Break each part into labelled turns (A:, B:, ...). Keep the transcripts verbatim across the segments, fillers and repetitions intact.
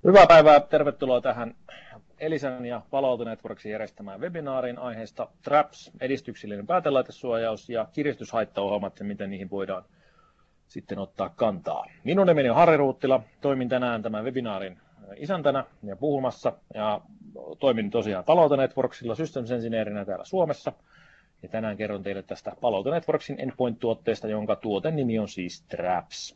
A: Hyvää päivää, tervetuloa tähän Elisan ja Palo Alto Networksin järjestämään webinaariin aiheesta Traps, edistyksellinen päätelaitesuojaus ja kiristyshaittaohjelmat ja miten niihin voidaan sitten ottaa kantaa. Minun nimeni on Harri Ruuttila, toimin tänään tämän webinaarin isäntänä ja puhumassa ja toimin tosiaan Palo Alto Networksilla Systems Engineerinä täällä Suomessa. Ja tänään kerron teille tästä Palo Alto Networksin Endpoint-tuotteesta, jonka tuoten nimi on siis Traps.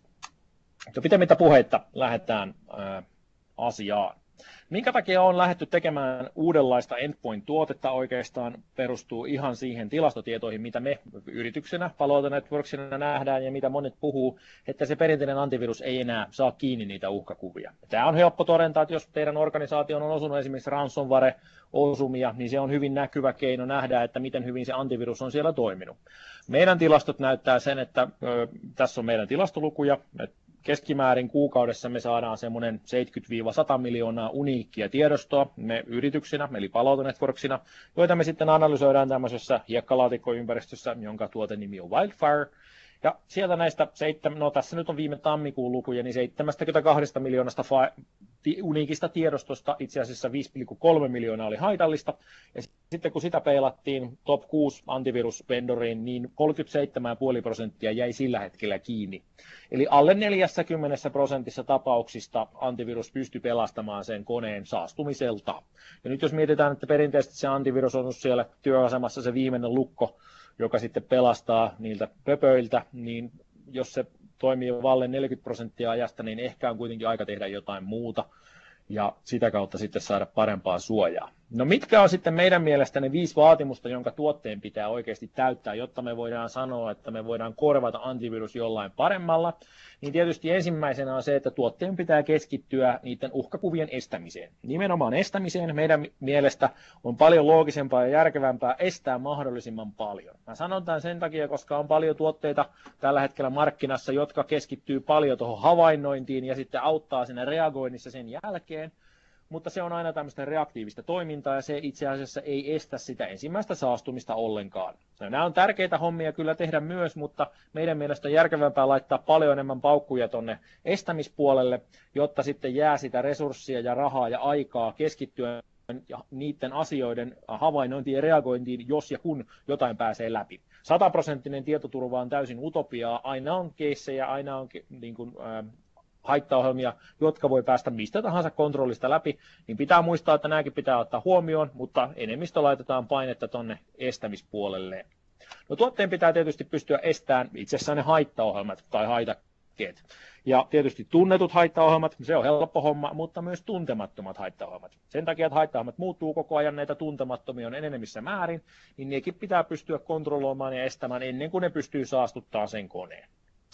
A: Ja pitemmittä puheitta lähdetään ää, asiaan. Minkä takia on lähdetty tekemään uudenlaista endpoint-tuotetta oikeastaan perustuu ihan siihen tilastotietoihin, mitä me yrityksenä Palo Alto Networksina nähdään ja mitä monet puhuu, että se perinteinen antivirus ei enää saa kiinni niitä uhkakuvia. Tämä on helppo todentaa, että jos teidän organisaation on osunut esimerkiksi ransomware-osumia, niin se on hyvin näkyvä keino nähdä, että miten hyvin se antivirus on siellä toiminut. Meidän tilastot näyttää sen, että ö, tässä on meidän tilastolukuja, että keskimäärin kuukaudessa me saadaan semmoinen seitsemänkymmentä sata miljoonaa uniikkia tiedostoa me yrityksinä, eli Palo Alto Networksina, joita me sitten analysoidaan tämmöisessä hiekkalaatikkoympäristössä, jonka tuotenimi on Wildfire. Ja sieltä näistä, no tässä nyt on viime tammikuun lukuja, niin seitsemänkymmentäkaksi miljoonasta uniikista tiedostosta itse asiassa viisi pilkku kolme miljoonaa oli haitallista. Ja sitten kun sitä peilattiin top kuusi antivirusvendoriin, niin kolmekymmentäseitsemän pilkku viisi prosenttia jäi sillä hetkellä kiinni. Eli alle neljäkymmentä prosentissa tapauksista antivirus pystyi pelastamaan sen koneen saastumiselta. Ja nyt jos mietitään, että perinteisesti se antivirus on siellä työasemassa se viimeinen lukko, joka sitten pelastaa niiltä pöpöiltä, niin jos se toimii valle neljäkymmentä prosenttia ajasta, niin ehkä on kuitenkin aika tehdä jotain muuta ja sitä kautta sitten saada parempaa suojaa. No mitkä on sitten meidän mielestä ne viisi vaatimusta, jonka tuotteen pitää oikeasti täyttää, jotta me voidaan sanoa, että me voidaan korvata antivirus jollain paremmalla, niin tietysti ensimmäisenä on se, että tuotteen pitää keskittyä niiden uhkakuvien estämiseen. Nimenomaan estämiseen meidän mielestä on paljon loogisempaa ja järkevämpää estää mahdollisimman paljon. Mä sanon tämän sen takia, koska on paljon tuotteita tällä hetkellä markkinassa, jotka keskittyy paljon tuohon havainnointiin ja sitten auttaa siinä reagoinnissa sen jälkeen. Mutta se on aina tämmöistä reaktiivista toimintaa ja se itse asiassa ei estä sitä ensimmäistä saastumista ollenkaan. Nämä on tärkeitä hommia kyllä tehdä myös, mutta meidän mielestä on järkevämpää laittaa paljon enemmän paukkuja tuonne estämispuolelle, jotta sitten jää sitä resurssia ja rahaa ja aikaa keskittyä niiden asioiden havainnointiin ja reagointiin, jos ja kun jotain pääsee läpi. Sataprosenttinen tietoturva on täysin utopiaa, aina on keissejä, aina on niin kuin, ää, haittaohjelmia, jotka voi päästä mistä tahansa kontrollista läpi, niin pitää muistaa, että nämäkin pitää ottaa huomioon, mutta enemmistö laitetaan painetta tuonne estämispuolelle. No tuotteen pitää tietysti pystyä estämään itsessään ne haittaohjelmat tai haitakkeet. Ja tietysti tunnetut haittaohjelmat, se on helppo homma, mutta myös tuntemattomat haittaohjelmat. Sen takia, että haittaohjelmat muuttuu koko ajan, näitä tuntemattomia on enenevissä määrin, niin nekin pitää pystyä kontrolloimaan ja estämään ennen kuin ne pystyy saastuttamaan sen koneen.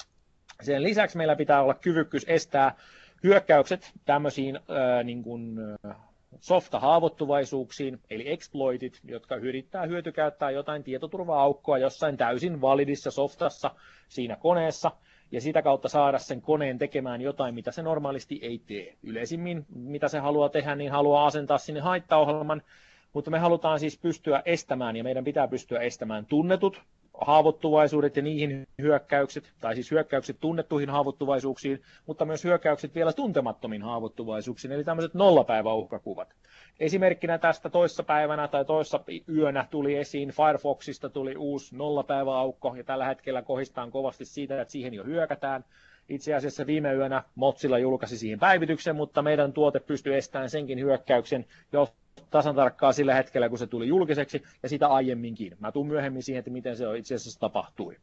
A: Sen lisäksi meillä pitää olla kyvykkyys estää hyökkäykset tämmöisiin ää, niin kuin, ää, softa-haavoittuvaisuuksiin, eli exploitit, jotka yrittää hyötykäyttää jotain tietoturva-aukkoa jossain täysin validissa softassa siinä koneessa, ja sitä kautta saada sen koneen tekemään jotain, mitä se normaalisti ei tee. Yleisimmin, mitä se haluaa tehdä, niin haluaa asentaa sinne haittaohjelman, mutta me halutaan siis pystyä estämään, ja meidän pitää pystyä estämään tunnetut haavoittuvaisuudet ja niihin hyökkäykset, tai siis hyökkäykset tunnettuihin haavoittuvaisuuksiin, mutta myös hyökkäykset vielä tuntemattomiin haavoittuvaisuuksiin, eli tämmöiset nollapäiväuhkakuvat. Esimerkkinä tästä toissa päivänä tai toissa yönä tuli esiin, Firefoxista tuli uusi nollapäiväaukko, ja tällä hetkellä kohistaan kovasti siitä, että siihen jo hyökätään. Itse asiassa viime yönä Mozilla julkaisi siihen päivityksen, mutta meidän tuote pystyi estämään senkin hyökkäyksen jo tasan tarkkaan sillä hetkellä, kun se tuli julkiseksi, ja sitä aiemminkin. Mä tuun myöhemmin siihen, että miten se itse asiassa tapahtui.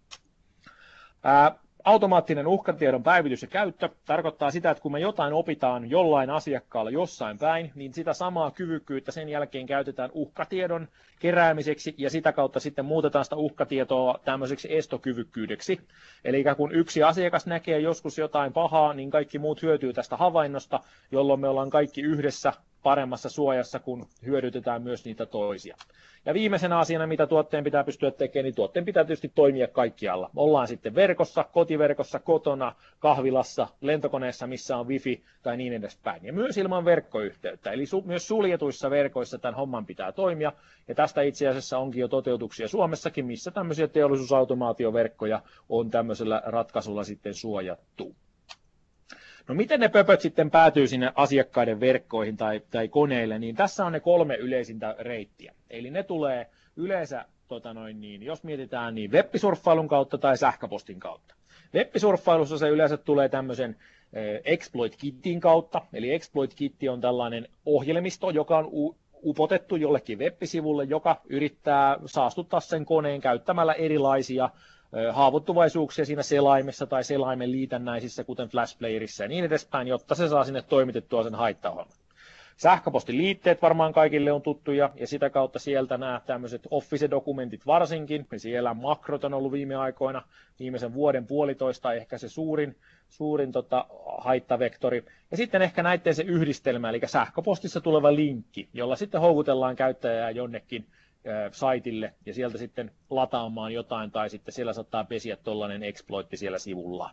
A: Ää, automaattinen uhkatiedon päivitys ja käyttö tarkoittaa sitä, että kun me jotain opitaan jollain asiakkaalla jossain päin, niin sitä samaa kyvykkyyttä sen jälkeen käytetään uhkatiedon keräämiseksi, ja sitä kautta sitten muutetaan sitä uhkatietoa tämmöiseksi estokyvykkyydeksi. Eli kun yksi asiakas näkee joskus jotain pahaa, niin kaikki muut hyötyy tästä havainnosta, jolloin me ollaan kaikki yhdessä paremmassa suojassa, kun hyödytetään myös niitä toisia. Ja viimeisenä asiana, mitä tuotteen pitää pystyä tekemään, niin tuotteen pitää tietysti toimia kaikkialla. Ollaan sitten verkossa, kotiverkossa, kotona, kahvilassa, lentokoneessa, missä on wifi tai niin edespäin. Ja myös ilman verkkoyhteyttä. Eli su- myös suljetuissa verkoissa tämän homman pitää toimia. Ja tästä itse asiassa onkin jo toteutuksia Suomessakin, missä tämmöisiä teollisuusautomaatioverkkoja on tämmöisellä ratkaisulla sitten suojattu. No miten ne pöpöt sitten päätyy sinne asiakkaiden verkkoihin tai, tai koneille, niin tässä on ne kolme yleisintä reittiä. Eli ne tulee yleensä, tota noin, niin, jos mietitään, niin web-surffailun kautta tai sähköpostin kautta. Web-surffailussa se yleensä tulee tämmöisen eh, exploit-kitin kautta, eli exploit-kitti on tällainen ohjelmisto, joka on u- upotettu jollekin web-sivulle, joka yrittää saastuttaa sen koneen käyttämällä erilaisia haavoittuvaisuuksia siinä selaimessa tai selaimen liitännäisissä, kuten Flashplayerissa ja niin edespäin, jotta se saa sinne toimitettua sen haittaohjelman. Sähköpostiliitteet varmaan kaikille on tuttuja, ja sitä kautta sieltä nämä tämmöiset Office-dokumentit varsinkin, ja siellä makrot on ollut viime aikoina, viimeisen vuoden puolitoista ehkä se suurin, suurin tota, haittavektori. Ja sitten ehkä näiden se yhdistelmä, eli sähköpostissa tuleva linkki, jolla sitten houkutellaan käyttäjää jonnekin saitille ja sieltä sitten lataamaan jotain tai sitten siellä saattaa pesiä tuollainen exploitti siellä sivulla.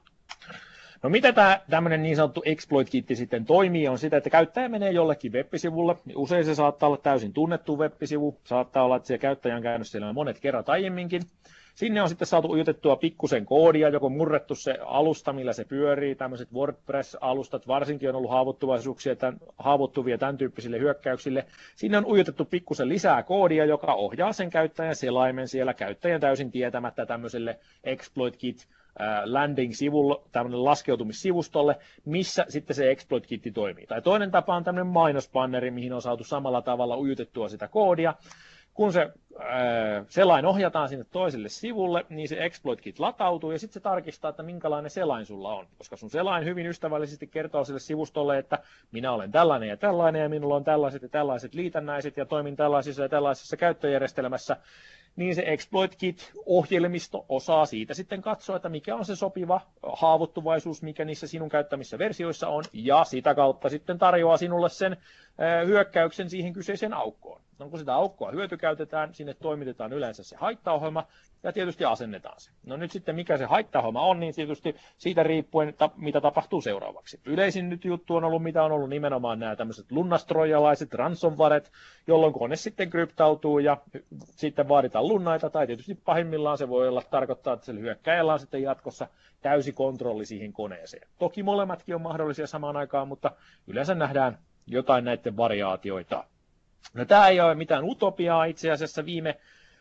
A: No mitä tämä tämmöinen niin sanottu exploit-kitti sitten toimii on sitä, että käyttäjä menee jollekin web-sivulle. Usein se saattaa olla täysin tunnettu web-sivu, saattaa olla, että se käyttäjä on käynyt siellä monet kerrat aiemminkin. Sinne on sitten saatu ujutettua pikkusen koodia, joko murrettu se alusta, millä se pyörii. Tämmöiset WordPress-alustat varsinkin on ollut haavoittuvaisuuksia, tämän, haavoittuvia tämän tyyppisille hyökkäyksille. Sinne on ujutettu pikkusen lisää koodia, joka ohjaa sen käyttäjän selaimen siellä käyttäjän täysin tietämättä tämmöiselle exploit-kit landing-sivulle, tämmöinen laskeutumissivustolle, missä sitten se exploit-kitti toimii. Tai toinen tapa on tämmöinen mainospanneri, mihin on saatu samalla tavalla ujutettua sitä koodia. Kun se ää, selain ohjataan sinne toiselle sivulle, niin se exploit-kit latautuu ja sitten se tarkistaa, että minkälainen selain sulla on. Koska sun selain hyvin ystävällisesti kertoo sille sivustolle, että minä olen tällainen ja tällainen ja minulla on tällaiset ja tällaiset liitännäiset ja toimin tällaisissa ja tällaisessa käyttöjärjestelmässä, niin se exploit-kit-ohjelmisto osaa siitä sitten katsoa, että mikä on se sopiva haavoittuvaisuus, mikä niissä sinun käyttämissä versioissa on, ja sitä kautta sitten tarjoaa sinulle sen hyökkäyksen siihen kyseiseen aukkoon. No, kun sitä aukkoa hyötykäytetään, sinne toimitetaan yleensä se haittaohjelma ja tietysti asennetaan se. No nyt sitten mikä se haittaohjelma on, niin tietysti siitä riippuen, mitä tapahtuu seuraavaksi. Yleisin nyt juttu on ollut, mitä on ollut nimenomaan nämä tämmöiset lunnastrojalaiset ransomwaret, jolloin kone sitten kryptautuu ja sitten vaaditaan lunnaita, tai tietysti pahimmillaan se voi olla tarkoittaa, että sillä hyökkäjällä on sitten jatkossa täysi kontrolli siihen koneeseen. Toki molemmatkin on mahdollisia samaan aikaan, mutta yleensä nähdään jotain näiden variaatioita. No, tämä ei ole mitään utopiaa. Itse asiassa viime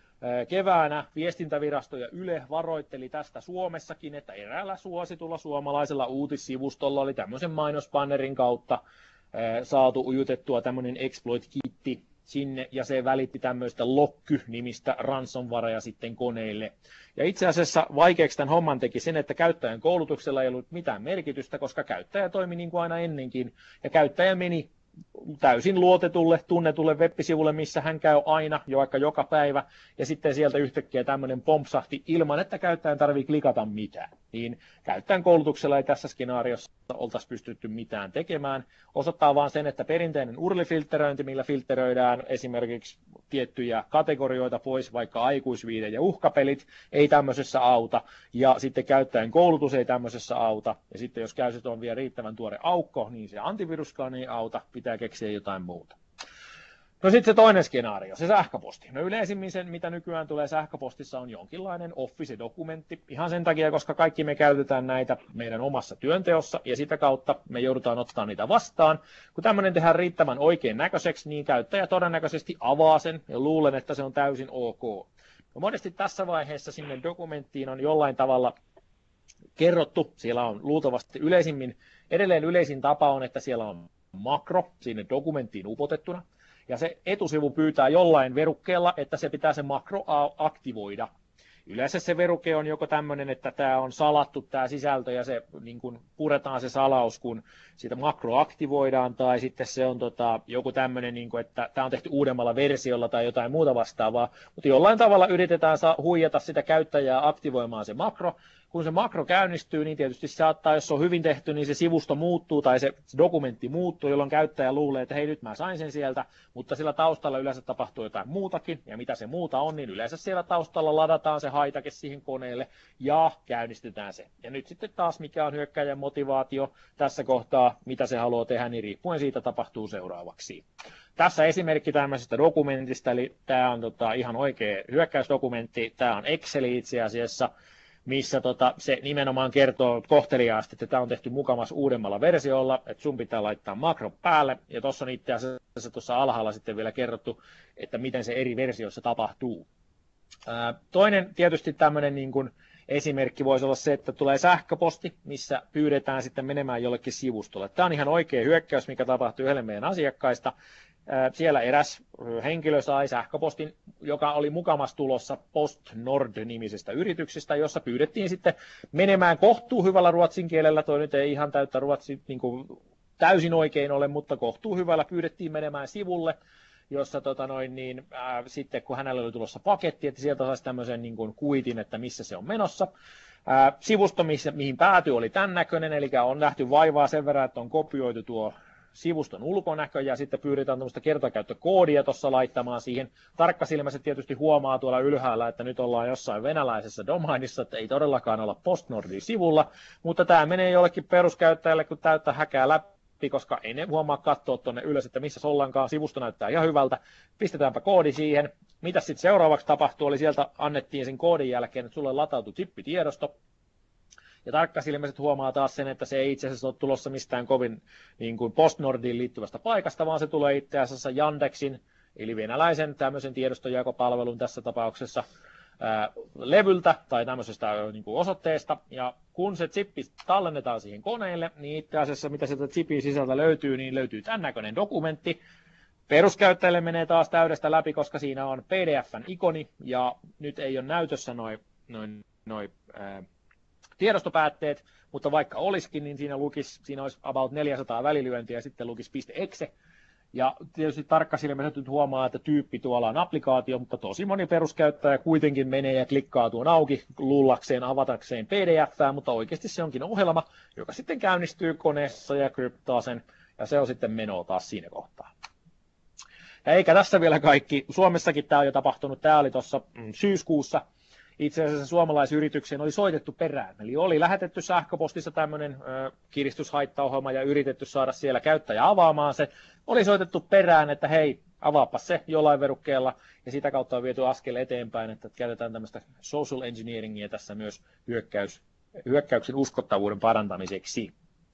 A: keväänä viestintävirasto ja Yle varoitteli tästä Suomessakin, että eräällä suositulla suomalaisella uutissivustolla oli tämmöisen mainospannerin kautta saatu ujutettua tämmöinen exploit-kitti sinne, ja se välitti tämmöistä Lokky-nimistä ransomwarea sitten koneille. Ja itse asiassa vaikeaksi tämän homman teki sen, että käyttäjän koulutuksella ei ollut mitään merkitystä, koska käyttäjä toimi niin kuin aina ennenkin, ja käyttäjä meni täysin luotetulle, tunnetulle web-sivulle, missä hän käy aina, jo vaikka joka päivä, ja sitten sieltä yhtäkkiä tämmöinen pompsahti ilman, että käyttäjän tarvitsee klikata mitään. Niin käyttäjän koulutuksella ei tässä skenaariossa oltaisi pystytty mitään tekemään. Osoittaa vaan sen, että perinteinen U R L-filtteröinti, millä filtteröidään esimerkiksi tiettyjä kategorioita pois, vaikka aikuisviide ja uhkapelit, ei tämmöisessä auta, ja sitten käyttäjän koulutus ei tämmöisessä auta, ja sitten jos käytössä on vielä riittävän tuore aukko, niin se antiviruskaan ei auta, pitää keksiä jotain muuta. No sitten se toinen skenaario, se sähköposti. No yleisimmin sen, mitä nykyään tulee sähköpostissa, on jonkinlainen Office-dokumentti. Ihan sen takia, koska kaikki me käytetään näitä meidän omassa työnteossa, ja sitä kautta me joudutaan ottaa niitä vastaan. Kun tämmöinen tehdään riittävän oikein näköiseksi, niin käyttäjä todennäköisesti avaa sen, ja luulen, että se on täysin ok. No monesti tässä vaiheessa sinne dokumenttiin on jollain tavalla kerrottu, siellä on luultavasti yleisimmin, edelleen yleisin tapa on, että siellä on makro sinne dokumenttiin upotettuna, ja se etusivu pyytää jollain verukkeella, että se pitää se makro aktivoida. Yleensä se veruke on joko tämmöinen, että tämä on salattu tämä sisältö ja se niin kuin puretaan se salaus, kun sitä makro aktivoidaan, tai sitten se on tota, joku tämmöinen, niin kuin, että tämä on tehty uudemmalla versiolla tai jotain muuta vastaavaa, mutta jollain tavalla yritetään saa huijata sitä käyttäjää aktivoimaan se makro. Kun se makro käynnistyy, niin tietysti saattaa, jos se on hyvin tehty, niin se sivusto muuttuu tai se dokumentti muuttuu, jolloin käyttäjä luulee, että hei, nyt mä sain sen sieltä, mutta sillä taustalla yleensä tapahtuu jotain muutakin, ja mitä se muuta on, niin yleensä siellä taustalla ladataan se haitake siihen koneelle ja käynnistetään se. Ja nyt sitten taas, mikä on hyökkäjän motivaatio tässä kohtaa, mitä se haluaa tehdä, niin riippuen siitä tapahtuu seuraavaksi. Tässä esimerkki tämmöisestä dokumentista, eli tämä on tota ihan oikea hyökkäysdokumentti, tämä on Excel itse asiassa. missä tota, se nimenomaan kertoo kohteliaasti, että tämä on tehty mukamas uudemmalla versiolla, että sun pitää laittaa makro päälle, ja tuossa on itse asiassa tuossa alhaalla sitten vielä kerrottu, että miten se eri versioissa tapahtuu. Ää, toinen tietysti tämmöinen niin kuin esimerkki voisi olla se, että tulee sähköposti, missä pyydetään sitten menemään jollekin sivustolle. Tämä on ihan oikea hyökkäys, mikä tapahtuu yhdelle meidän asiakkaista. Siellä eräs henkilö sai sähköpostin, joka oli mukamas tulossa PostNord-nimisestä yrityksestä, jossa pyydettiin sitten menemään kohtuu hyvällä ruotsin kielellä. Toi nyt ei ihan täyttä ruotsi niin kuin täysin oikein ole, mutta kohtuu hyvällä pyydettiin menemään sivulle, jossa tota noin, niin, ää, sitten kun hänellä oli tulossa paketti, että sieltä saisi tämmöisen niin kuin kuitin, että missä se on menossa. Ää, sivusto, missä, mihin päätyi, oli tämän näköinen, eli on nähty vaivaa sen verran, että on kopioitu tuo sivuston ulkonäkö ja sitten pyydetään tämmöistä kertakäyttökoodia tuossa laittamaan siihen. Tarkkasilmäiset tietysti huomaa tuolla ylhäällä, että nyt ollaan jossain venäläisessä domainissa, että ei todellakaan olla PostNordin sivulla, mutta tämä menee jollekin peruskäyttäjälle, kun täyttä häkää läpi, koska ei ne huomaa katsoa tuonne ylös, että missä ollaankaan. Sivusto näyttää ihan hyvältä. Pistetäänpä koodi siihen. Mitä sitten seuraavaksi tapahtuu, oli sieltä annettiin sen koodin jälkeen, että sulle latautui chippitiedosto. Ja tarkkasilmäiset huomaa taas sen, että se ei itse asiassa ole tulossa mistään kovin niin kuin PostNordiin liittyvästä paikasta, vaan se tulee itse asiassa Yandexin, eli venäläisen tämmöisen tiedostojakopalvelun tässä tapauksessa ää, levyltä tai tämmöisestä niin kuin osoitteesta. Ja kun se chippi tallennetaan siihen koneelle, niin itse asiassa mitä sieltä chipin sisältä löytyy, niin löytyy tämän näköinen dokumentti. Peruskäyttäjälle menee taas täydestä läpi, koska siinä on P D F:n ikoni, ja nyt ei ole näytössä noin noin noin tiedostopäätteet, mutta vaikka olisikin, niin siinä, lukisi, siinä olisi about neljäsataa välilyöntiä ja sitten lukisi .exe. Ja tietysti tarkkasilmäiset nyt huomaa, että tyyppi tuolla on applikaatio, mutta tosi moni peruskäyttäjä kuitenkin menee ja klikkaa tuon auki luullakseen, avatakseen P D F:ää, mutta oikeasti se onkin ohjelma, joka sitten käynnistyy koneessa ja kryptaa sen, ja se on sitten menoa taas siinä kohtaa. Ja eikä tässä vielä kaikki. Suomessakin tämä on jo tapahtunut, tämä oli tuossa syyskuussa. Itse asiassa suomalaisyritykseen oli soitettu perään, eli oli lähetetty sähköpostissa tämmöinen ö, kiristyshaittaohjelma ja yritetty saada siellä käyttäjä avaamaan se. Oli soitettu perään, että hei, avaapa se jollain verukkeella, ja sitä kautta on viety askel eteenpäin, että käytetään tämmöistä social engineeringia tässä myös hyökkäys, hyökkäyksen uskottavuuden parantamiseksi.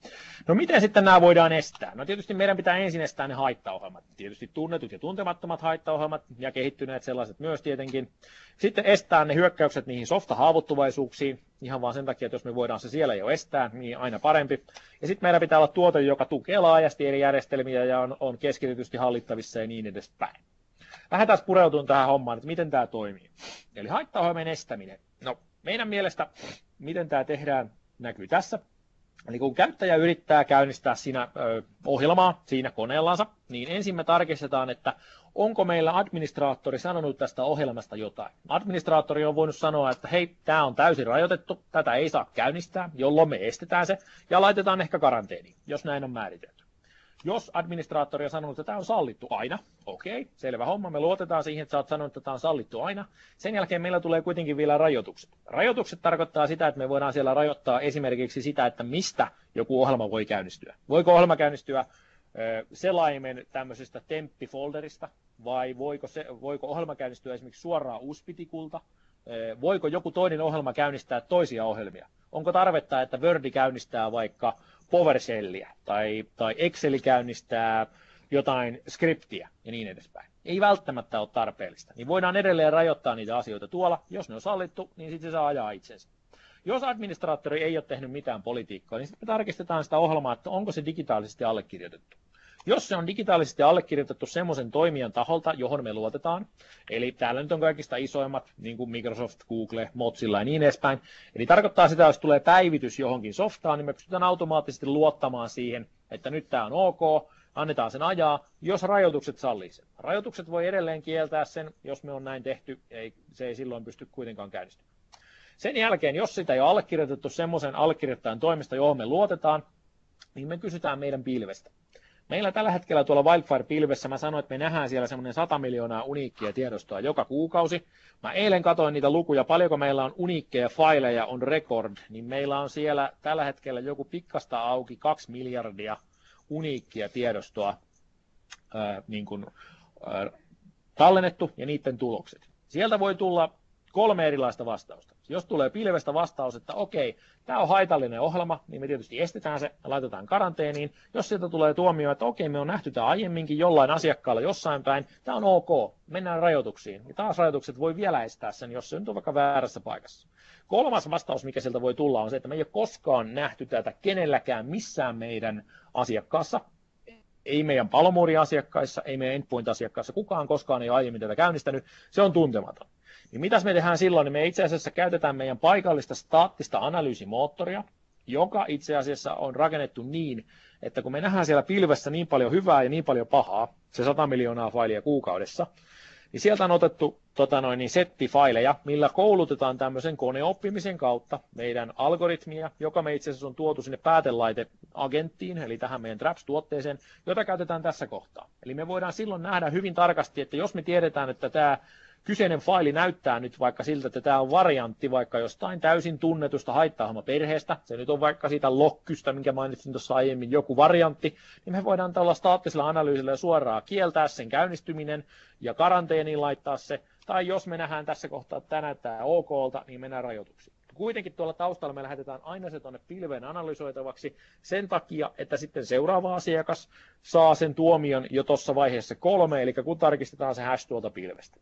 A: No miten sitten nämä voidaan estää? No tietysti meidän pitää ensin estää ne haittaohjelmat. Tietysti tunnetut ja tuntemattomat haittaohjelmat ja kehittyneet sellaiset myös tietenkin. Sitten estää ne hyökkäykset niihin softa-haavoittuvaisuuksiin. Ihan vaan sen takia, että jos me voidaan se siellä jo estää, niin aina parempi. Ja sitten meillä pitää olla tuote, joka tukee laajasti eri järjestelmiä ja on, on keskitetysti hallittavissa ja niin edespäin. Lähdetään pureutumaan tähän hommaan, että miten tämä toimii. Eli haittaohjelmien estäminen. No meidän mielestä, miten tämä tehdään, näkyy tässä. Eli kun käyttäjä yrittää käynnistää siinä ö, ohjelmaa siinä koneellansa, niin ensin me tarkistetaan, että onko meillä administraattori sanonut tästä ohjelmasta jotain. Administraattori on voinut sanoa, että hei, tämä on täysin rajoitettu, tätä ei saa käynnistää, jolloin me estetään se ja laitetaan ehkä karanteeniin, jos näin on määritelty. Jos administraattori on sanonut, että tämä on sallittu aina, okei, selvä homma, me luotetaan siihen, että sä oot sanonut, että tämä on sallittu aina. Sen jälkeen meillä tulee kuitenkin vielä rajoitukset. Rajoitukset tarkoittaa sitä, että me voidaan siellä rajoittaa esimerkiksi sitä, että mistä joku ohjelma voi käynnistyä. Voiko ohjelma käynnistyä selaimen tämmöisestä temppifolderista, vai voiko, se, voiko ohjelma käynnistyä esimerkiksi suoraan U S B-tikulta, voiko joku toinen ohjelma käynnistää toisia ohjelmia. Onko tarvetta, että Word käynnistää vaikka PowerShellia tai, tai Excel käynnistää jotain skriptiä ja niin edespäin. Ei välttämättä ole tarpeellista. Niin voidaan edelleen rajoittaa niitä asioita tuolla. Jos ne on sallittu, niin sitten se saa ajaa itsensä. Jos administraattori ei ole tehnyt mitään politiikkaa, niin sitten me tarkistetaan sitä ohjelmaa, että onko se digitaalisesti allekirjoitettu. Jos se on digitaalisesti allekirjoitettu semmoisen toimijan taholta, johon me luotetaan, eli täällä nyt on kaikista isoimmat, niin kuin Microsoft, Google, Mozilla ja niin edespäin, eli tarkoittaa sitä, jos tulee päivitys johonkin softaan, niin me pystytään automaattisesti luottamaan siihen, että nyt tämä on ok, annetaan sen ajaa, jos rajoitukset sallii sen. Rajoitukset voi edelleen kieltää sen, jos me on näin tehty, ei, se ei silloin pysty kuitenkaan käynnistymään. Sen jälkeen, jos sitä ei ole allekirjoitettu semmoisen allekirjoittajan toimesta, johon me luotetaan, niin me kysytään meidän pilvestä. Meillä tällä hetkellä tuolla Wildfire-pilvessä, mä sanoin, että me nähdään siellä semmoinen sata miljoonaa uniikkia tiedostoa joka kuukausi. Mä eilen katsoin niitä lukuja, paljonko meillä on uniikkeja faileja on record, niin meillä on siellä tällä hetkellä joku pikkasta auki kaksi miljardia uniikkia tiedostoa ää, niin kuin, ää, tallennettu ja niiden tulokset. Sieltä voi tulla kolme erilaista vastausta. pilvestä. Jos tulee pilvestä vastaus, että okei, tämä on haitallinen ohjelma, niin me tietysti estetään se ja laitetaan karanteeniin. Jos sieltä tulee tuomio, että okei, me on nähty tämä aiemminkin jollain asiakkaalla jossain päin, tämä on ok, mennään rajoituksiin. Ja taas rajoitukset voi vielä estää sen, jos se nyt on vaikka väärässä paikassa. Kolmas vastaus, mikä sieltä voi tulla, on se, että me ei ole koskaan nähty tätä kenelläkään missään meidän asiakkaassa. Ei meidän palomuuriasiakkaissa, ei meidän endpoint-asiakkaissa, kukaan koskaan ei ole aiemmin tätä käynnistänyt, se on tuntematon. Niin mitäs me tehdään silloin, niin me itse asiassa käytetään meidän paikallista staattista analyysimoottoria, joka itse asiassa on rakennettu niin, että kun me nähdään siellä pilvessä niin paljon hyvää ja niin paljon pahaa, se sata miljoonaa failia kuukaudessa, niin sieltä on otettu tota noin, niin settifaileja, millä koulutetaan tämmöisen koneoppimisen kautta meidän algoritmia, joka me itse asiassa on tuotu sinne päätelaiteagenttiin, eli tähän meidän Traps-tuotteeseen, jota käytetään tässä kohtaa. Eli me voidaan silloin nähdä hyvin tarkasti, että jos me tiedetään, että tämä kyseinen faili näyttää nyt vaikka siltä, että tämä on variantti vaikka jostain täysin tunnetusta haitta-ohjelmaperheestä, se nyt on vaikka siitä lokkystä, minkä mainitsin tuossa aiemmin, joku variantti, niin me voidaan tällä staattisella analyysillä suoraan kieltää sen käynnistyminen ja karanteeniin laittaa se, tai jos me nähdään tässä kohtaa, että tämä näyttää okolta, niin mennään rajoituksiin. Kuitenkin tuolla taustalla me lähetetään aina se tuonne pilveen analysoitavaksi sen takia, että sitten seuraava asiakas saa sen tuomion jo tuossa vaiheessa kolme, eli kun tarkistetaan se hash tuolta pilvestä.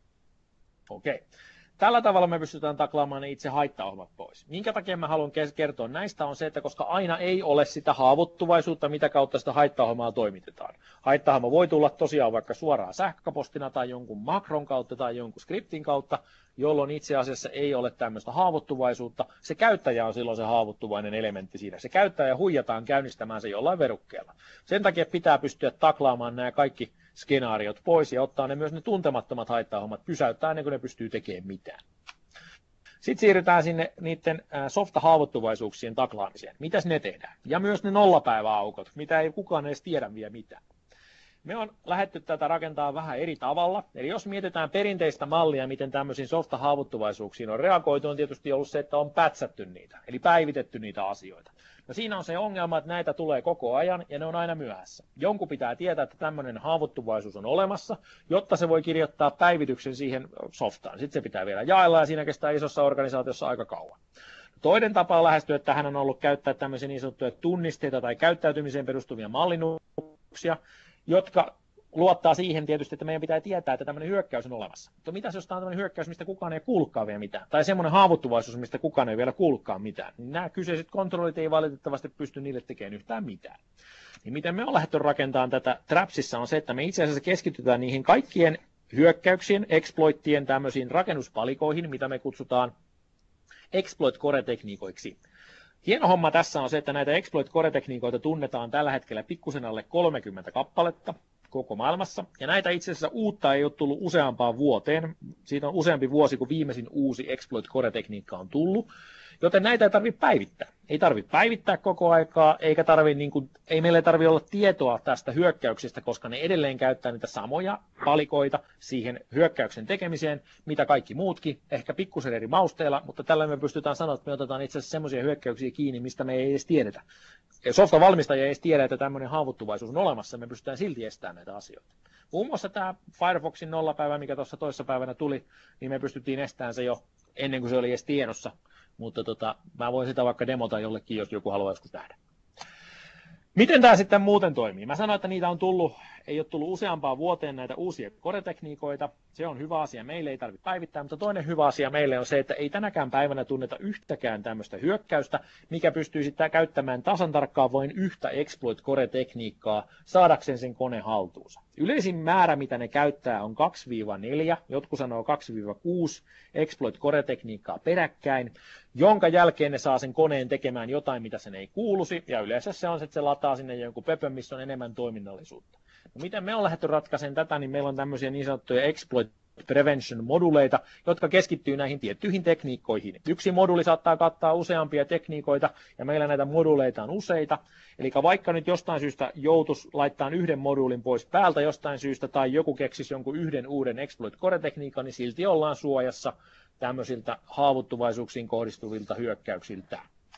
A: Okei. Tällä tavalla me pystytään taklaamaan ne itse haittaohjelmat pois. Minkä takia mä haluan kertoa näistä on se, että koska aina ei ole sitä haavoittuvaisuutta, mitä kautta sitä haittaohjelmaa toimitetaan. Haittaohjelma voi tulla tosiaan vaikka suoraan sähköpostina tai jonkun makron kautta tai jonkun skriptin kautta, jolloin itse asiassa ei ole tämmöistä haavoittuvaisuutta. Se käyttäjä on silloin se haavoittuvainen elementti siinä. Se käyttäjä huijataan käynnistämään se jollain verukkeella. Sen takia pitää pystyä taklaamaan nämä kaikki skenaariot pois ja ottaa ne myös ne tuntemattomat haittaohjelmat pysäyttää ennen kuin ne pystyy tekemään mitään. Sitten siirrytään sinne niiden softa-haavoittuvaisuuksien taklaamiseen. Mitäs ne tehdään? Ja myös ne nollapäiväaukot, mitä ei kukaan edes tiedä vielä mitään. Me on lähdetty tätä rakentaa vähän eri tavalla. Eli jos mietitään perinteistä mallia, miten tämmöisiin softa-haavoittuvaisuuksiin on reagoitu, on tietysti ollut se, että on pätsätty niitä, eli päivitetty niitä asioita. No siinä on se ongelma, että näitä tulee koko ajan ja ne on aina myöhässä. Jonkun pitää tietää, että tämmöinen haavoittuvaisuus on olemassa, jotta se voi kirjoittaa päivityksen siihen softaan. Sitten se pitää vielä jaella ja siinä kestää isossa organisaatiossa aika kauan. Toinen tapa lähestyä tähän on ollut käyttää tämmöisiä niin sanottuja tunnisteita tai käyttäytymiseen perustuvia mallinnuksia, jotka luottaa siihen tietysti, että meidän pitää tietää, että tämmöinen hyökkäys on olemassa. Mutta mitäs jos tämä on tämmöinen hyökkäys, mistä kukaan ei kuullutkaan vielä mitään, tai semmoinen haavoittuvaisuus, mistä kukaan ei vielä kuullutkaan mitään, niin nämä kyseiset kontrollit ei valitettavasti pysty niille tekemään yhtään mitään. Niin miten me on lähdetty rakentamaan tätä Trapsissa on se, että me itse asiassa keskitytään niihin kaikkien hyökkäyksien, exploittien tämmöisiin rakennuspalikoihin, mitä me kutsutaan exploit core-tekniikoiksi. Hieno homma tässä on se, että näitä exploit core-tekniikoita tunnetaan tällä hetkellä pikkusen alle kolmekymmentä kappaletta koko maailmassa. Ja näitä itse asiassa uutta ei ole tullut useampaan vuoteen. Siitä on useampi vuosi, kun viimeisin uusi exploit core-tekniikka on tullut. Joten näitä ei tarvitse päivittää. Ei tarvitse päivittää koko aikaa, eikä tarvitse, niin kuin, ei meillä tarvitse olla tietoa tästä hyökkäyksestä, koska ne edelleen käyttää niitä samoja palikoita siihen hyökkäyksen tekemiseen, mitä kaikki muutkin, ehkä pikkusen eri mausteilla, mutta tällä me pystytään sanoa, että me otetaan itse asiassa semmoisia hyökkäyksiä kiinni, mistä me ei edes tiedetä. Softa-valmistaja ei edes tiedä, että tämmöinen haavoittuvaisuus on olemassa, me pystytään silti estämään näitä asioita. Muun muassa tämä Firefoxin nollapäivä, mikä tuossa toissa päivänä tuli, niin me pystyttiin estämään se jo ennen kuin se oli edes tiedossa. Mutta tota, mä voin sitä vaikka demota jollekin, jos joku haluaa joskus nähdä. Miten tämä sitten muuten toimii? Mä sanoin, että niitä on tullut, ei ole tullut useampaan vuoteen näitä uusia core-tekniikoita. Se on hyvä asia, meille ei tarvitse päivittää, mutta toinen hyvä asia meille on se, että ei tänäkään päivänä tunneta yhtäkään tämmöistä hyökkäystä, mikä pystyy sitten käyttämään tasan tarkkaan vain yhtä exploit core-tekniikkaa saadakseen sen kone haltuunsa. Yleisin määrä, mitä ne käyttää, on kaksi neljä, jotkut sanoo kaksi kuusi exploit core-tekniikkaa peräkkäin, jonka jälkeen ne saa sen koneen tekemään jotain, mitä sen ei kuuluisi, ja yleensä se on se, että se lataa sinne jonkun pöpön, missä on enemmän toiminnallisuutta. No, miten me on lähdetty ratkaisemaan tätä, niin meillä on tämmöisiä niin sanottuja exploit prevention-moduleita, jotka keskittyy näihin tiettyihin tekniikkoihin. Yksi moduli saattaa kattaa useampia tekniikoita, ja meillä näitä moduleita on useita. Eli vaikka nyt jostain syystä joutuisi laittamaan yhden moduulin pois päältä jostain syystä, tai joku keksisi jonkun yhden uuden exploit core-tekniikan, niin silti ollaan suojassa tämmöisiltä haavoittuvaisuuksiin kohdistuvilta hyökkäyksiltä.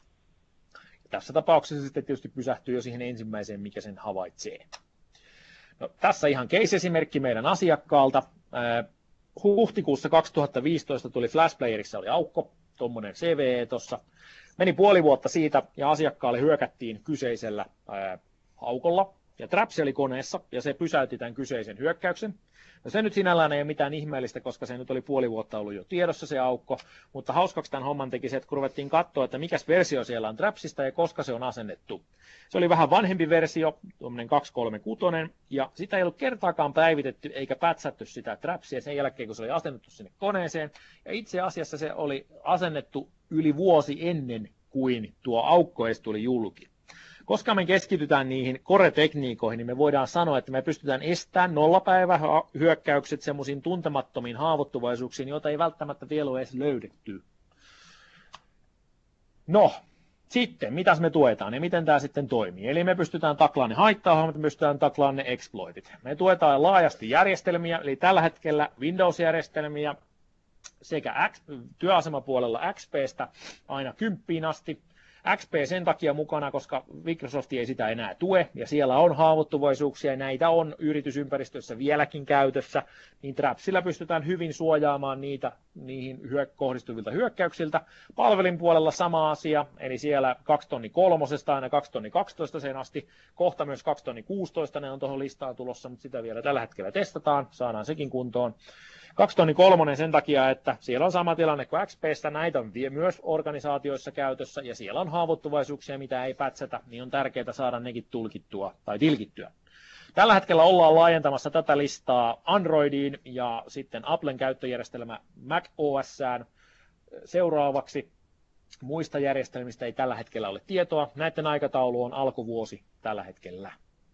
A: Ja tässä tapauksessa sitten tietysti pysähtyy jo siihen ensimmäiseen, mikä sen havaitsee. No, tässä ihan case-esimerkki meidän asiakkaalta. Huhtikuussa kaksituhattaviisitoista tuli Flashplayerissa oli aukko. tuommoinen C V E tuossa. Meni puoli vuotta siitä ja asiakkaalle hyökättiin kyseisellä ää, haukolla ja Traps oli koneessa ja se pysäytti tämän kyseisen hyökkäyksen. No se nyt sinällään ei ole mitään ihmeellistä, koska se nyt oli puoli vuotta ollut jo tiedossa se aukko, mutta hauskaksi tämän homman teki se, että kun ruvettiin katsoa, että mikäs versio siellä on Trapsista ja koska se on asennettu. Se oli vähän vanhempi versio, tuommoinen kaksi kolme kuusi, ja sitä ei ollut kertaakaan päivitetty eikä pätsätty sitä Trapsia sen jälkeen, kun se oli asennettu sinne koneeseen. Ja itse asiassa se oli asennettu yli vuosi ennen kuin tuo aukko edes tuli julki. Koska me keskitytään niihin core-tekniikoihin, niin me voidaan sanoa, että me pystytään estämään nollapäivähyökkäykset semmoisiin tuntemattomiin haavoittuvaisuuksiin, joita ei välttämättä vielä ole edes löydetty. No, sitten, mitäs me tuetaan ja miten tämä sitten toimii? Eli me pystytään taklaamaan ne haittaohjelmat, me pystytään taklaamaan ne exploitit. Me tuetaan laajasti järjestelmiä, eli tällä hetkellä Windows-järjestelmiä sekä työasemapuolella X P:stä aina kymppiin asti. X P sen takia mukana, koska Microsoft ei sitä enää tue, ja siellä on haavoittuvaisuuksia, ja näitä on yritysympäristössä vieläkin käytössä, niin Trapsilla pystytään hyvin suojaamaan niitä niihin hyö- kohdistuvilta hyökkäyksiltä. Palvelin puolella sama asia, eli siellä kaksi tonni kolmosesta aina kaksi tonni kaksitoista sen asti, kohta myös kaksi tonni kuusitoista, ne on tuohon listaan tulossa, mutta sitä vielä tällä hetkellä testataan, saadaan sekin kuntoon. kaksi tonni kolmonen sen takia, että siellä on sama tilanne kuin X P:ssä, näitä on myös organisaatioissa käytössä, ja siellä on haavoittuvaisuuksia, mitä ei pätsätä, niin on tärkeää saada nekin tulkittua tai tilkittyä. Tällä hetkellä ollaan laajentamassa tätä listaa Androidiin ja sitten Applen käyttöjärjestelmä macOSään seuraavaksi. Muista järjestelmistä ei tällä hetkellä ole tietoa. Näiden aikataulu on alkuvuosi tällä hetkellä.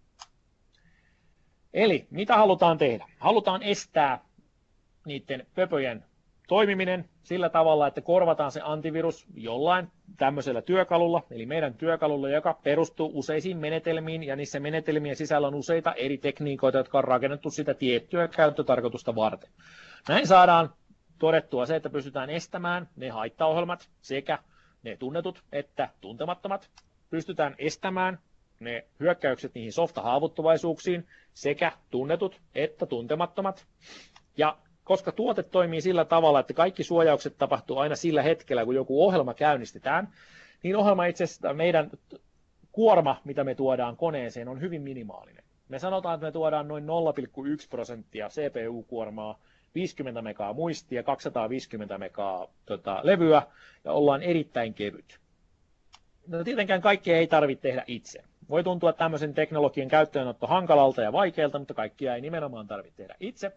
A: Eli mitä halutaan tehdä? Halutaan estää niiden pöpöjen toimiminen sillä tavalla, että korvataan se antivirus jollain tämmöisellä työkalulla, eli meidän työkalulla, joka perustuu useisiin menetelmiin, ja niissä menetelmien sisällä on useita eri tekniikoita, jotka on rakennettu sitä tiettyä käyttötarkoitusta varten. Näin saadaan todettua se, että pystytään estämään ne haittaohjelmat, sekä ne tunnetut että tuntemattomat. Pystytään estämään ne hyökkäykset niihin softa-haavoittuvaisuuksiin, sekä tunnetut että tuntemattomat. Ja koska tuote toimii sillä tavalla, että kaikki suojaukset tapahtuu aina sillä hetkellä, kun joku ohjelma käynnistetään, niin ohjelma itse asiassa meidän kuorma, mitä me tuodaan koneeseen, on hyvin minimaalinen. Me sanotaan, että me tuodaan noin nolla pilkku yksi prosenttia C P U-kuormaa, viisikymmentä megaa muistia, kaksisataaviisikymmentä megaa tota, levyä, ja ollaan erittäin kevyt. No tietenkään kaikkea ei tarvitse tehdä itse. Voi tuntua tämmöisen teknologian käyttöönotto hankalalta ja vaikealta, mutta kaikkia ei nimenomaan tarvitse tehdä itse.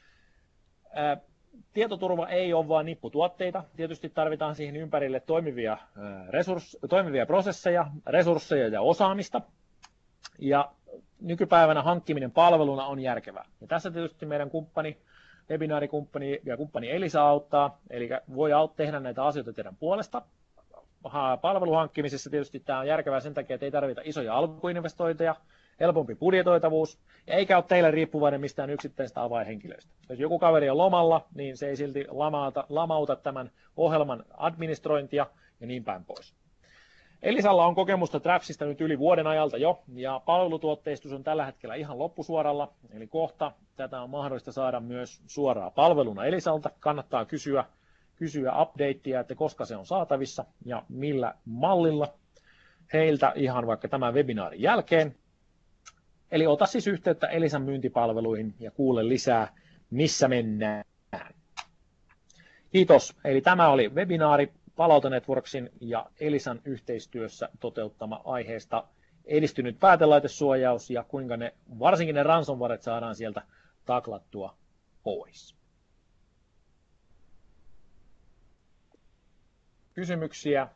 A: Ää, tietoturva ei ole vain nipputuotteita. Tietysti tarvitaan siihen ympärille toimivia, ää, resurs, toimivia prosesseja, resursseja ja osaamista. Ja nykypäivänä hankkiminen palveluna on järkevää. Ja tässä tietysti meidän kumppani, webinaarikumppani ja kumppani Elisa auttaa. Eli voi tehdä näitä asioita teidän puolesta. Palveluhankkimisessa tietysti tämä on järkevää sen takia, että ei tarvita isoja alkuinvestointeja, helpompi budjetoitavuus, eikä ole teille riippuvainen mistään yksittäistä avainhenkilöistä. Jos joku kaveri on lomalla, niin se ei silti lamauta, lamauta tämän ohjelman administrointia ja niin päin pois. Elisalla on kokemusta Trapsista nyt yli vuoden ajalta jo, ja palvelutuotteistus on tällä hetkellä ihan loppusuoralla, eli kohta tätä on mahdollista saada myös suoraan palveluna Elisalta. Kannattaa kysyä, kysyä updatea, että koska se on saatavissa ja millä mallilla heiltä ihan vaikka tämän webinaarin jälkeen. Eli ota siis yhteyttä Elisan myyntipalveluihin ja kuule lisää, missä mennään. Kiitos. Eli tämä oli webinaari Palo-Auto Networksin ja Elisan yhteistyössä toteuttama aiheesta edistynyt päätelaitesuojaus ja kuinka ne, varsinkin ne ransomwaret saadaan sieltä taklattua pois. Kysymyksiä.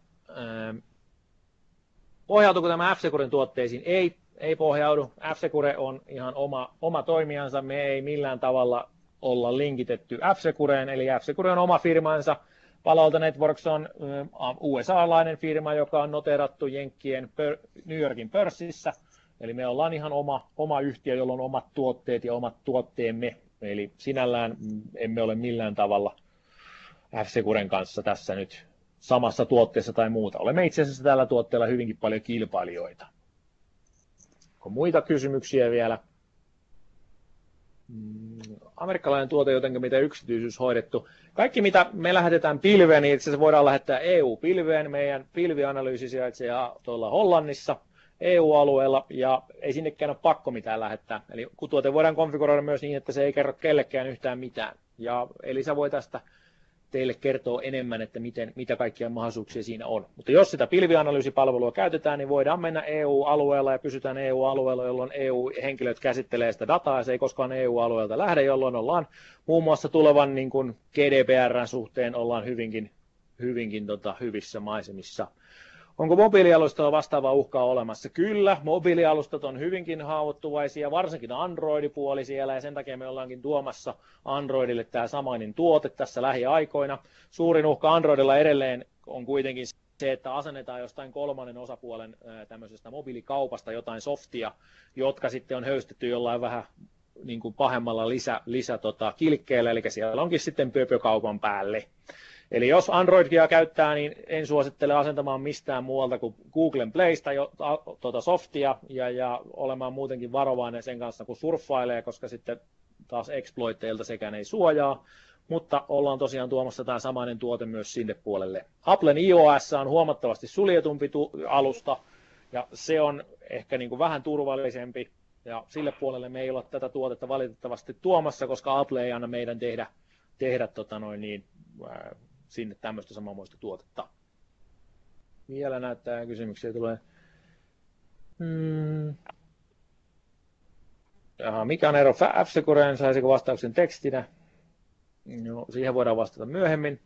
A: Pohjautuuko tämä F-Securen tuotteisiin? Ei. Ei pohjaudu. F-Secure on ihan oma, oma toimijansa. Me ei millään tavalla olla linkitetty F-Secureen, eli F-Secure on oma firmansa. Palo-Auto Networks on U S A-lainen firma, joka on noterattu Jenkkien New Yorkin pörssissä. Eli me ollaan ihan oma, oma yhtiö, jolla on omat tuotteet ja omat tuotteemme. Eli sinällään emme ole millään tavalla F-Securen kanssa tässä nyt samassa tuotteessa tai muuta. Olemme itse asiassa tällä tuotteella hyvinkin paljon kilpailijoita. Onko muita kysymyksiä vielä? amerikkalainen tuote, jotenkin miten yksityisyys hoidettu. Kaikki, mitä me lähetetään pilveen, niin itse asiassa voidaan lähettää E U-pilveen. Meidän pilvianalyysi sijaitsee tuolla Hollannissa, E U-alueella, ja ei sinnekään ole pakko mitään lähettää. Eli tuote voidaan konfiguroida myös niin, että se ei kerro kellekään yhtään mitään. Ja Elisa voi tästä teille kertoo enemmän, että miten, mitä kaikkia mahdollisuuksia siinä on. Mutta jos sitä pilvianalyysipalvelua käytetään, niin voidaan mennä E U-alueella ja pysytään E U-alueella, jolloin E U-henkilöt käsittelee sitä dataa, ja se ei koskaan E U-alueelta lähde, jolloin ollaan muun muassa tulevan niin kuin G D P R:n suhteen ollaan hyvinkin, hyvinkin tota, hyvissä maisemissa. Onko mobiilialustalla vastaava uhkaa olemassa? Kyllä, mobiilialustat on hyvinkin haavoittuvaisia, varsinkin Android-puoli siellä, ja sen takia me ollaankin tuomassa Androidille tämä samainen tuote tässä lähiaikoina. Suurin uhka Androidilla edelleen on kuitenkin se, että asennetaan jostain kolmannen osapuolen tämmöisestä mobiilikaupasta jotain softia, jotka sitten on höystetty jollain vähän niin kuin pahemmalla lisä, lisä tota, kilkkeellä, eli siellä onkin sitten pöpökaupan päälle. Eli jos Androidia käyttää, niin en suosittele asentamaan mistään muualta kuin Googlen Playsta jo, tuota softia ja, ja olemaan muutenkin varovainen sen kanssa, kun surffailee, koska sitten taas exploitteilta sekään ei suojaa, mutta ollaan tosiaan tuomassa tämä samainen tuote myös sinne puolelle. Applen iOS on huomattavasti suljetumpi alusta ja se on ehkä niin kuin vähän turvallisempi ja sille puolelle me ei ole tätä tuotetta valitettavasti tuomassa, koska Apple ei anna meidän tehdä, tehdä tota noin niin, äh, sinne tämmöistä samanmoista tuotetta. Vielä näyttää kysymyksiä tulee. Hmm. Jaha, mikä on ero F-Secureen, saisiko vastauksen tekstinä? No, siihen voidaan vastata myöhemmin.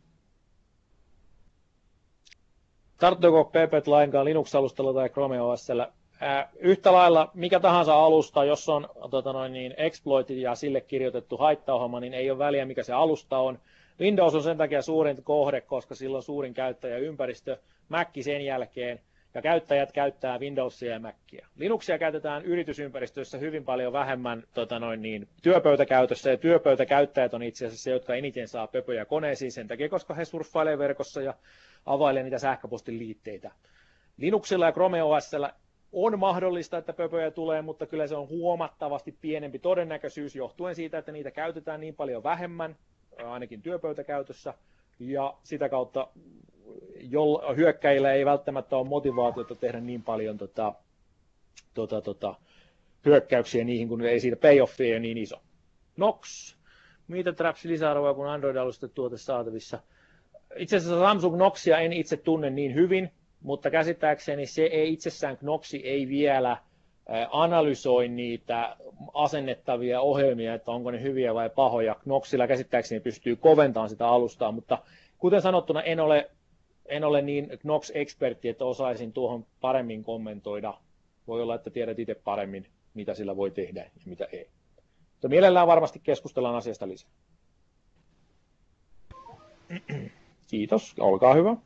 A: Tarttuuko P P lainkaan Linux-alustalla tai Chrome O S:llä? Äh, yhtä lailla mikä tahansa alusta, jos on tota noin, niin exploitit ja sille kirjoitettu haittaohjelma, niin ei ole väliä mikä se alusta on. Windows on sen takia suurin kohde, koska sillä on suurin käyttäjäympäristö, Mac sen jälkeen, ja käyttäjät käyttää Windowsia ja Macia. Linuxia käytetään yritysympäristössä hyvin paljon vähemmän tota noin niin, työpöytäkäytössä, ja työpöytäkäyttäjät on itse asiassa se, jotka eniten saa pöpöjä koneisiin sen takia, koska he surffailee verkossa ja availee niitä sähköpostin liitteitä. Linuxilla ja Chrome O S:llä on mahdollista, että pöpöjä tulee, mutta kyllä se on huomattavasti pienempi todennäköisyys johtuen siitä, että niitä käytetään niin paljon vähemmän, ainakin työpöytäkäytössä, ja sitä kautta hyökkäjillä ei välttämättä ole motivaatiota tehdä niin paljon tota, tota, tota, hyökkäyksiä niihin, kun ei siitä payoffia ole niin iso. Nox, mitä Trapsi lisäarvoa, kun Android-alustet tuote saatavissa? Itse asiassa Samsung Noxia en itse tunne niin hyvin, mutta käsittääkseni se ei itsessään, Knoxi ei vielä analysoi niitä asennettavia ohjelmia, että onko ne hyviä vai pahoja. Knoxilla käsittääkseni pystyy koventamaan sitä alustaa, mutta kuten sanottuna en ole, en ole niin Knox-ekspertti, että osaisin tuohon paremmin kommentoida. Voi olla, että tiedät itse paremmin, mitä sillä voi tehdä ja mitä ei. Mutta mielellään varmasti keskustellaan asiasta lisää. Kiitos, olkaa hyvä.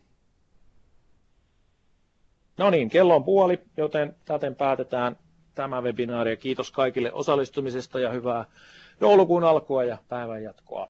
A: No niin, kello on puoli, joten täten päätetään tämä webinaari. Kiitos kaikille osallistumisesta ja hyvää joulukuun alkua ja päivän jatkoa.